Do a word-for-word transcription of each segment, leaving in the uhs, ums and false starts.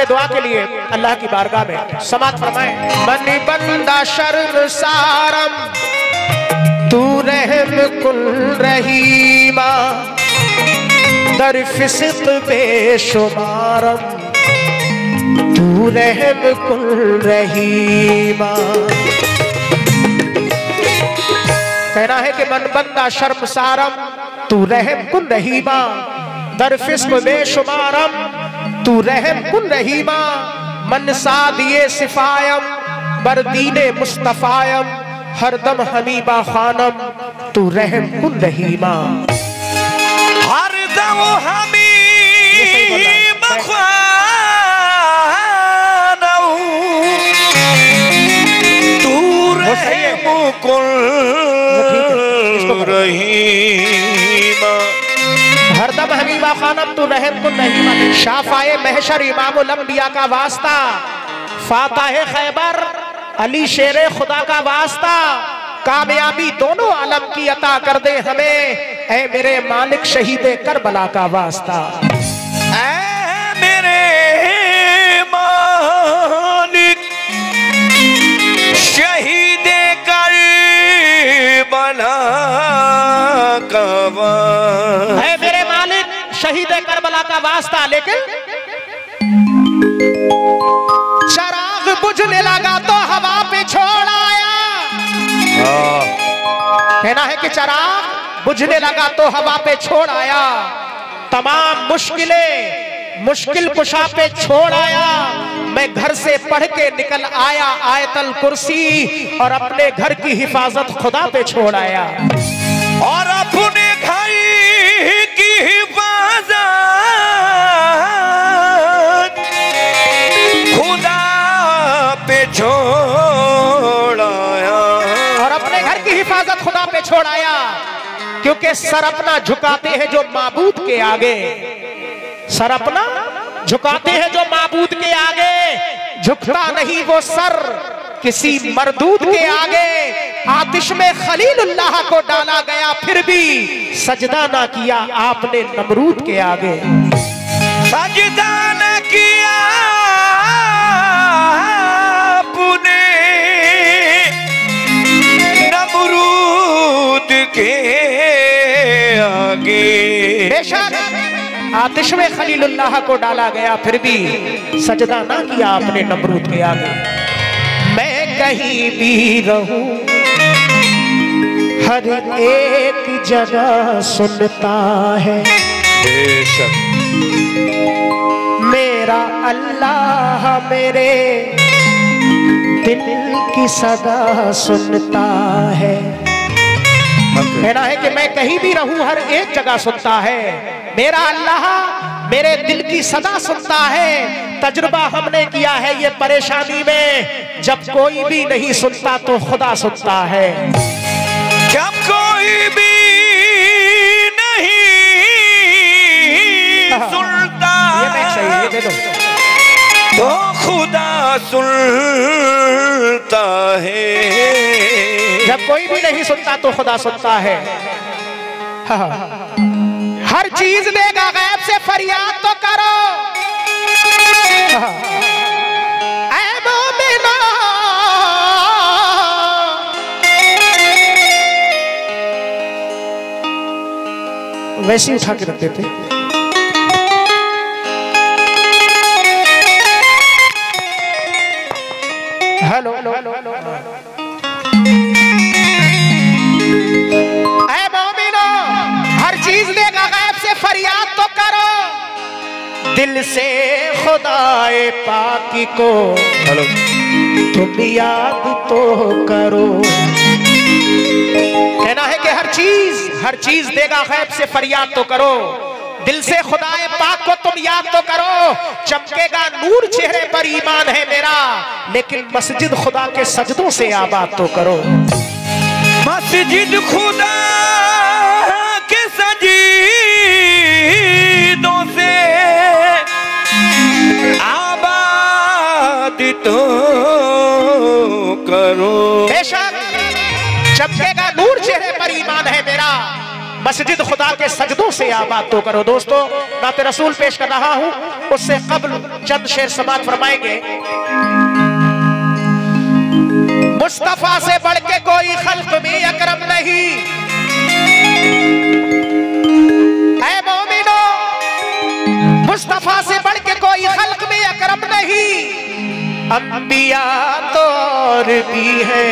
अपने दुआ के लिए अल्लाह की बारगाह में समात फरमाएं। मनी बंदा शर्मसारम तू रहम कुल रहीमा दर फिस्क बेशुमारम तू रहम कुल रहीमा। कहना है कि मन बंदा शर्मसारम तू रहम कुल रहीमा दर फिस्क बेशुमारम तू रहम कुल रहीमा मन सादिये सिफायम बरदीने मुस्तफायम हरदम हमीबा खानम तू रहम कुल रहीमा। हरदम हमीबा खानम तू रहम कुल रहीमा हरदम हमीबा खानम तू रहम कुल रहीमा। शाफाए महशर इमामुल अंबिया का वास्ता फाताहे खैबर अली शेरे खुदा का वास्ता कामयाबी दोनों आलम की अता कर दे हमें ऐ मेरे मालिक शहीदे करबला का वास्ता। ऐ मेरे मालिक शहीदे करबला का वास्ता ऐ मेरे मालिक शहीदे करबला का वास्ता। लेकिन चराग बुझने लगा तो हवा पे छोड़ आया। कहना है कि चराग बुझने लगा तो हवा पे छोड़ आया तमाम मुश्किलें मुश्किल कुशा पे छोड़ आया। मैं घर से पढ़ के निकल आया आयतल कुर्सी और अपने घर की हिफाजत खुदा पे छोड़ आया और अपने घर की हिफाजत खुदा पे छोड़ आया और अपने घर की हिफाजत खुदा पे छोड़ आया क्योंकि सर अपना झुकाते हैं जो माबूद के आगे। सर अपना झुकाते हैं जो माबूद के आगे झुकता नहीं वो सर किसी मरदूद के आगे। आतिश में खलीलुल्लाह को डाला गया फिर भी सजदा ना किया आपने नमरूद के आगे। सजदा न किया आपने नमरूद के आगे। बेशक आतिश में खलीलुल्लाह को डाला गया फिर भी सजदा ना किया आपने नमरूद के आगे। मैं कहीं भी रहूं हर एक जगह सुनता है बेशक मेरा अल्लाह मेरे दिल की सदा सुनता है। कहना है कि मैं कहीं भी रहूं हर एक जगह सुनता है मेरा अल्लाह मेरे दिल की सदा सुनता है। तजुर्बा हमने किया है ये परेशानी में जब कोई भी नहीं सुनता तो खुदा सुनता है। जब कोई भी नहीं सुनता ये मैं सही ये दे दो तो खुदा सुनता है। जब कोई भी नहीं सुनता तो खुदा सुनता है। हर चीज देगा गैब से फरियाद तो करो ऐ मोमिनो। वैसे ही उठा के रखते थे। हेलो ऐ मोमिनो हर चीज देगा गैब से फरियाद तो करो दिल से खुदाए पाकी को हेलो तुम याद तो करो। कहना है कि हर चीज हर चीज देगा गैब से फरियाद तो करो दिल से खुदाए पाक को तुम याद तो करो। चमकेगा नूर चेहरे पर ईमान है मेरा लेकिन मस्जिद खुदा के सजदों से आबाद तो करो। मस्जिद खुदा के सजीदों से आबाद तो करो। बेशक चमकेगा नूर चेहरे पर ईमान है मेरा मस्जिद खुदा के सजदों से आबाद तो करो। दोस्तों नाते रसूल पेश कर रहा हूं, उससे कबल चंद शेर समात फरमाएंगे। मुस्तफा से बढ़ के कोई खल्क में अकरम नहीं, ऐ मोमिनो मुस्तफा से बढ़ के कोई खल्क में अकरम नहीं। अंबिया तो और भी है,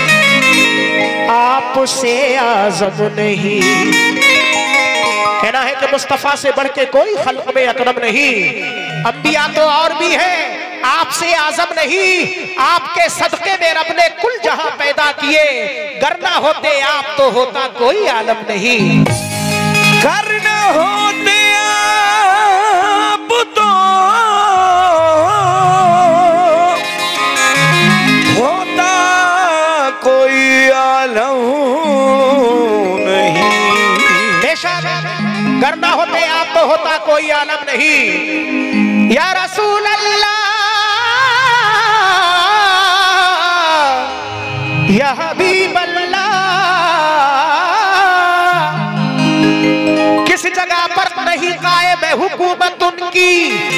आपसे आज़म नहीं। कहना है कि मुस्तफा से बढ़ के कोई खल्क में अकरम नहीं। अंबिया तो और भी है, आपसे आज़म नहीं। आपके सदके में रब ने कुल जहां पैदा किए, गर ना होते आप तो होता कोई आलम नहीं। गर ना होते आप तो होता कोई आलम नहीं। बेशक गर ना होते आप तो होता कोई आलम नहीं। या रसूल अल्लाह या हबीब अल्लाह, किस जगह पर नहीं कायम है हुकूमत उनकी,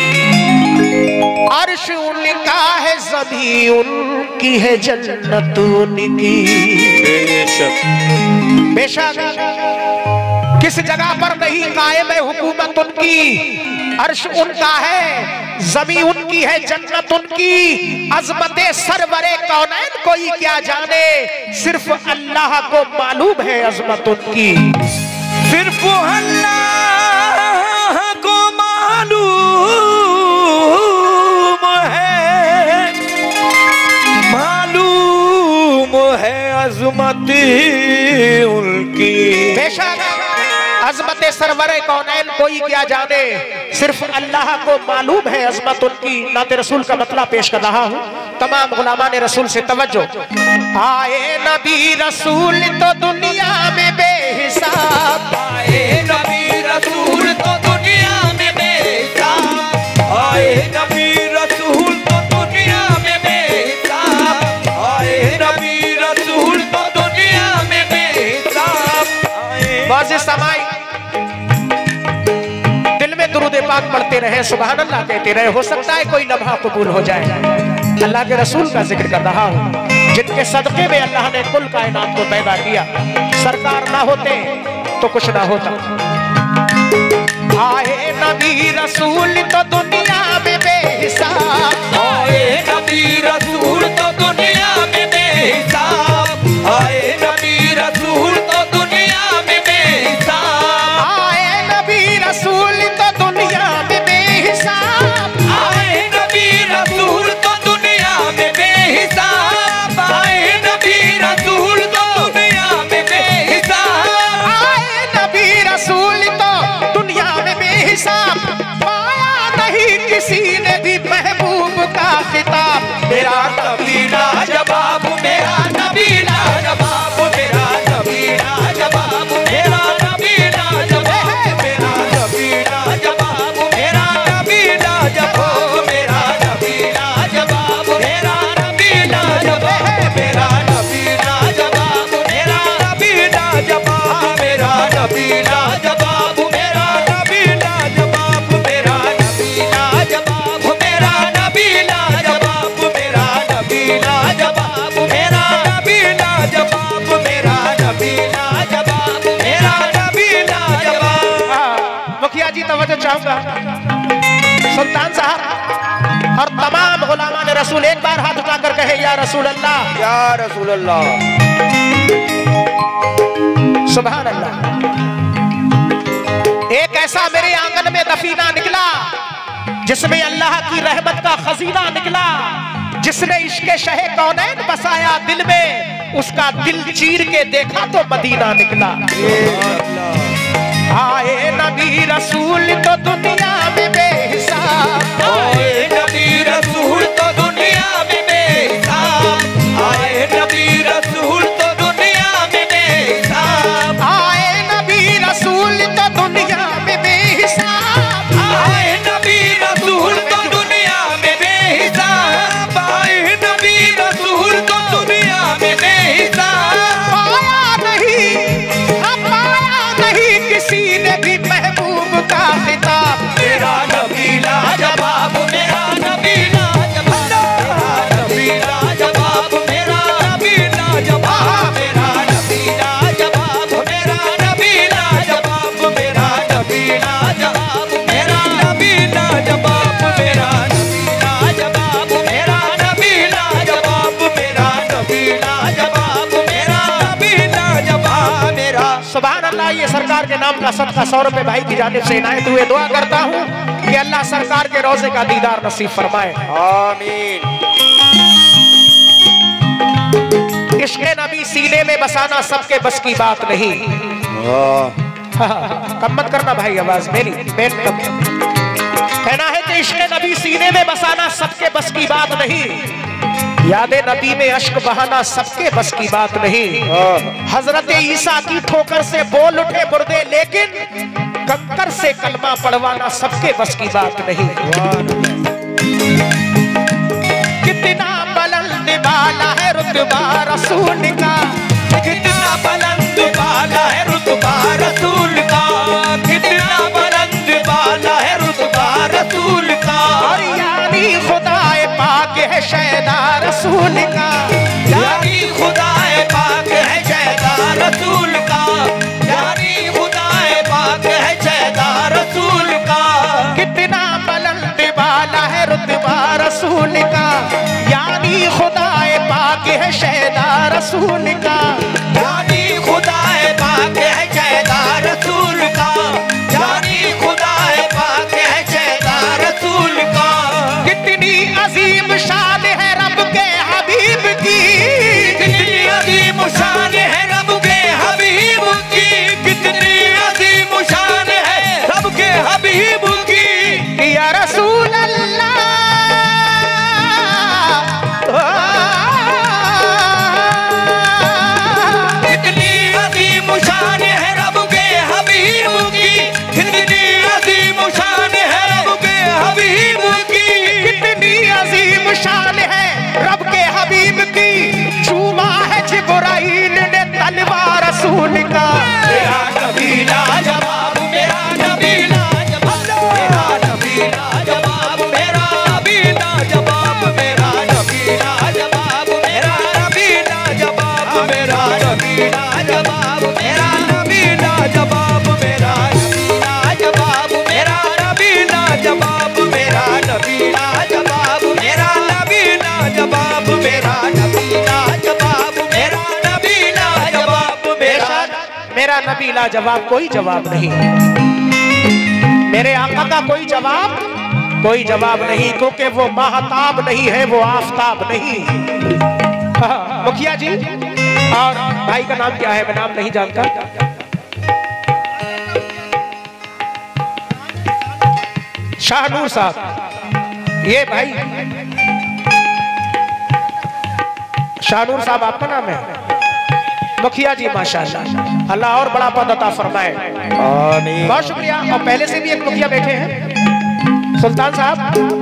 अर्श उनका है ज़मीं उनकी है जन्नत उनकी। बेशक बेशक किस जगह पर नहीं कायम है हुकूमत उनकी, अर्श उनका है ज़मीं उनकी है जन्नत उनकी। अज़मते सरवरे कौनैन कोई क्या जाने, सिर्फ अल्लाह को मालूम है अज़मत उनकी। सिर्फ अल्लाह को मालूम है, मालूम है अज़मत उनकी। बेशक अज़मत सरवरे कौनैन कोई क्या जाने, सिर्फ अल्लाह को मालूम है अज़मत उनकी। नाते रसूल का मतला पेश कर रहा हूँ, तमाम गुलामान रसूल से तवज्जो। आए नबी रसूल तो दुनिया में बेहिसाब, आए नबी रसूल तो दुनिया में बेहिसाब, आए नबी रसूल तो दुनिया में बेहिसाब, आए नबी रसूल तो दुनिया में बेहिसाब। वाज़े समाई दिल में दुरूद पाक पढ़ते रहे, सुभान अल्लाह कहते रहे, हो सकता है कोई लम्हा कबूल हो जाए। अल्लाह के रसूल का जिक्र कर रहा हूँ, जिनके सदके में अल्लाह ने कुल कायनात को पैदा किया। सरकार ना होते तो कुछ ना होता। आए नबी रसूल तो दुनिया में बेहिसाब, आए नबी रसूल तो दुनिया में बेहिसाब, आए नबी रसूल तो दुनिया में बेहिसाब, आए नबी रसूल तो दुनिया में बेहिसाब, आए नबी रसूल तो दुनिया में बेहिसाब, आए नबी रसूल तो दुनिया में बेहिसाब, आए नबी रसूल तो दुनिया में बेहिसाब। पाया नहीं किसी ने भी महबूब का खिताब, मेरा नबी लाजवाब, मेरा नबी लाजवाब, मेरा नबी लाजवाब, मेरा नबी लाजवाब, मेरा नबी लाजवाब, मेरा नबी लाजवाब, मेरा नबी लाजवाब, मेरा नबी लाजवाब, मेरा नबी लाजवाब, मेरा नबी लाजवाब, मेरा नबी लाजवाब, मेरा नबी लाजवाब, मेरा नबी लाजवाब, मेरा नबी लाजवाब, मेरा नबी लाजवाब, मेरा नबी लाजवाब, मेरा नबी लाजवाब, मेरा नबी लाजवाब। हाँ, मुखिया जी तवज्जो चाहूंगा, सुल्तान साहब और तमाम गुलामान रसूल एक बार हाथ उठाकर कहे या रसूल अल्लाह, या रसूल अल्लाह। सुभान अल्लाह। एक ऐसा मेरे आंगन में दफीना निकला जिसमें अल्लाह की रहमत का खजीना निकला, जिसने इश्क़ शहे कौनैन बसाया दिल में, उसका दिल चीर के देखा तो मदीना निकला। आए नबी रसूल तो दुनिया में बेहिसाब, आए नबी रसूल तो दुनिया में बेहिसाब, आए नबी रसूल तो दुनिया में बेहिसाब, आए नबी रसूल तो दुनिया में बेहिसाब, आए नबी रसूल तो दुनिया में बेहिसाब, आए नबी रसूल तो दुनिया में बेहिसाब। पाया नहीं, अब पाया नहीं सरकार के नाम का सदका सौ रुपए भाई की जानिब से इनायत हुए। दुआ करता हूँ कि अल्लाह सरकार के रोजे का दीदार नसीब फरमाए, आमीन। इश्क़ नबी सीने में बसाना सबके बस की बात नहीं। कम मत करना भाई, आवाज मेरी मेन कम। कहना है कि इश्क़ नबी सीने में बसाना सबके बस की बात नहीं, यादे नबी में अश्क बहाना सबके बस की बात नहीं। हजरत ईसा की ठोकर से बोल उठे मुर्दे, लेकिन कंकर से कलमा पढ़वाना सबके बस की बात नहीं। कितना बुलंद बाला है रुतबा रसूल का, कितना बुलंद बाला है रुतबा रसूल का, कितना बुलंद बाला है रुतबा रसूल का। और यानी खुदाए पाक है शैदा रसूल का, यानी खुदाए पाक है शैदा रसूल का, यानी खुदाए पाक है शैदा रसूल का। कितना बुलंद बाला है रुतबा रसूल का, यानी खुदाए पाक है शैदा रसूल का, यानी खुदाए पाक है शैदा रसूल का, यानी खुदाए पाक है शैदा रसूल का। कितनी अजीम शान है रब के हबीब की, कितनी अजीम शान है रब के हबीब की, कितनी अजीम शान है रब के हबीब की। या रसूल अल्लाह कितनी अजीम शान है रब के हबीब की, कितनी अजीम शान है रब के हबीब की। कितनी अजीम शान है रब के हबीब की, छूमा है जिब्राइल ने तलवार रसूल का। मेरा नबी लाजवाब, मेरा नबी लाजवाब, मेरा नबी लाजवाब, मेरा नबी लाजवाब, मेरा नबी लाजवाब, मेरा नबी लाजवाब, मेरा नबी लाजवाब, मेरा नबी लाजवाब, मेरा नबी लाजवाब, मेरा नबी लाजवाब, मेरा नबी लाजवाब, मेरा नबी लाजवाब, मेरा नबी लाजवाब, मेरा नबी लाजवाब, मेरा मेरा नबी लाजवाब कोई जवाब नहीं, मेरे आका का कोई जवाब कोई जवाब नहीं, क्योंकि वो महताब नहीं है, वो आफताब नहीं। हाँ, मुखिया जी और भाई का नाम क्या है, मैं नाम नहीं जानता। शाहनूर साहब, ये भाई शाहनूर साहब आपका नाम है? मुखिया जी माशाल्लाह, अल्लाह और बड़ा पद अता फरमाए, आमीन। बहुत शुक्रिया। और पहले से भी एक मुखिया बैठे हैं, सुल्तान साहब।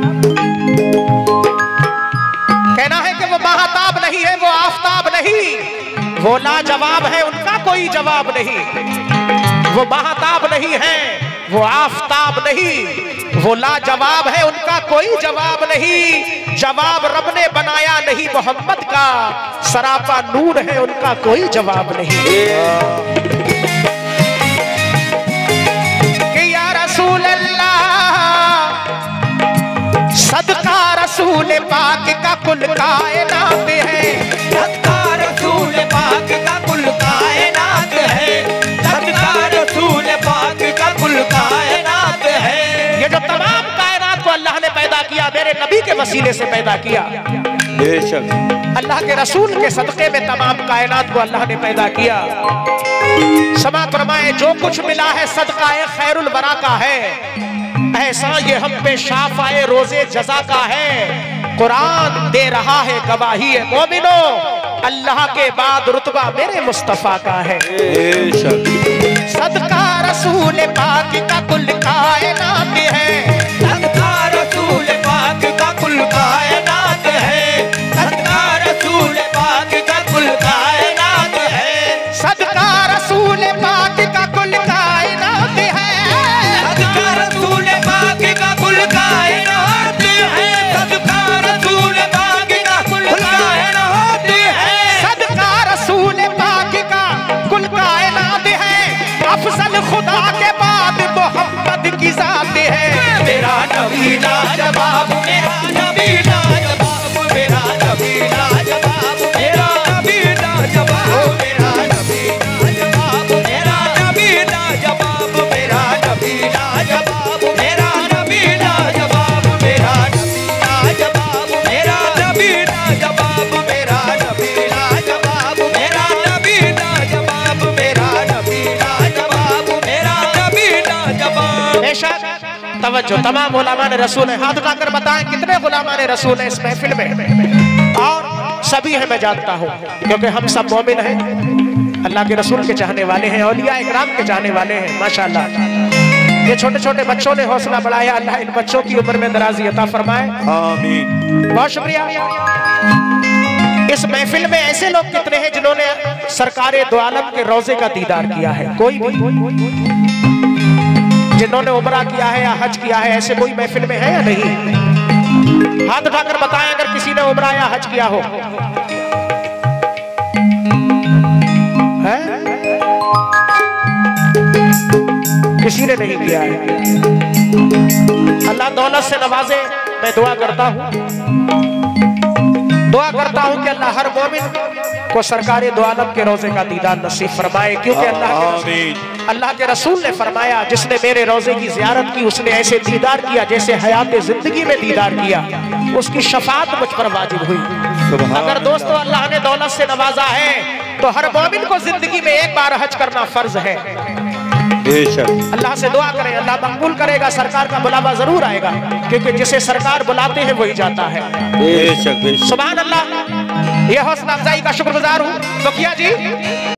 कहना है कि वो महताब नहीं है, वो आफताब नहीं, वो लाजवाब है, उनका कोई जवाब नहीं। वो महताब नहीं है, वो आफताब नहीं, वो लाजवाब है, उनका कोई जवाब नहीं। जवाब रब ने बनाया नहीं मोहम्मद का, सरापा नूर है, उनका कोई जवाब नहीं। कि या रसूल अल्लाह सदका रसूल पाक का कुल कायनात है, सदका रसूल पाक का कुल कायनात है, सदका रसूल पाक का कुल कायनात है। ये जो तमाम कायनात को अल्लाह ने पैदा किया, मेरे नबी के वसीले से पैदा किया। बेशक अल्लाह के रसूल के सदक़े में तमाम कायनात को अल्लाह ने पैदा किया। समा फरमाए, जो कुछ मिला है सदकाए खैरुल वरा का है, ऐसा ये हम पे शाफाए रोजे जजा का है। कुरान दे रहा है गवाही है मोमिनो, अल्लाह के बाद रुतबा मेरे मुस्तफा का है। बेशक सदका रसूल पाक का कुल कायनात है, सदका रसूल पाक का कुल कायनात है, सदका रसूल पाक का कुल कायनात है, सदका रसूल पाक का कुल कायनात है, सदका रसूल पाक का कुल कायनात है, सदका रसूल पाक का कुल कायनात है, सदका रसूल पाक का कुल कायनात है। अफजल खुदा के बाद मोहम्मद की जात है। मेरा नबी लाजवाब, मेरा नबी लाजवाब, मेरा नबी लाजवाब, मेरा नबी लाजवाब, मेरा नबी लाजवाब, मेरा नबी तवज्जो, तमाम उलमाए रसूल हैं, हाथ उठाकर बताएं कितने उलमाए रसूल हैं इस महफिल में। और सभी हैं, मैं जानता हूँ, क्योंकि हम सब मोमिन हैं, अल्लाह के रसूल के चाहने वाले हैं, औलिया इकराम के चाहने वाले हैं, माशाअल्लाह। ये छोटे छोटे बच्चों ने हौसला बढ़ाया, अल्लाह इन बच्चों की उम्र में दराजी अता फरमाए, आमीन। बहुत शुक्रिया। इस महफिल में ऐसे लोग कितने हैं जिन्होंने सरकारे दो आलम के रोजे का दीदार किया है? कोई भी जिन्होंने उमरा किया है या हज किया है, ऐसे कोई महफिल में है या नहीं? हाथ उठाकर बताएं अगर किसी ने उमरा या हज किया हो। है? किसी ने नहीं किया है। अल्लाह दौलत से नवाजे। मैं दुआ करता हूँ दुआ करता हूँ कि अल्लाह हर मोमिन को सरकारे दो आलम के रोजे का दीदार नसीब फरमाए, क्योंकि अल्लाह के अल्लाह के रसूल ने फरमाया, जिसने मेरे रोजे की ज़ियारत की उसने ऐसे दीदार किया जैसे हयात जिंदगी में दीदार किया, उसकी शफाअत मुझ पर वाजिब हुई। अगर दोस्तों अल्लाह ने दौलत से नवाजा है तो हर मोमिन को जिंदगी में एक बार हज करना फर्ज है। अल्लाह से दुआ करें, अल्लाह मकबूल करेगा, सरकार का बुलावा जरूर आएगा, क्योंकि जिसे सरकार बुलाते हैं वही जाता है। सुभान अल्लाह। यह हौसला अफजाई का शुक्रगुजार हूँ। तो किया जी।